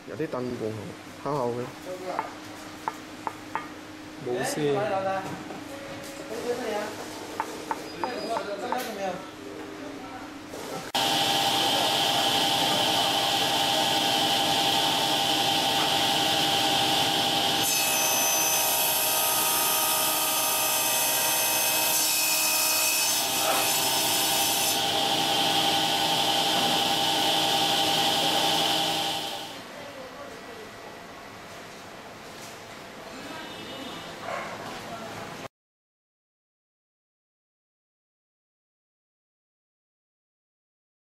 有啲燈光好好嘅。 冇聲。 来来来，这个怎么样？这个怎么样？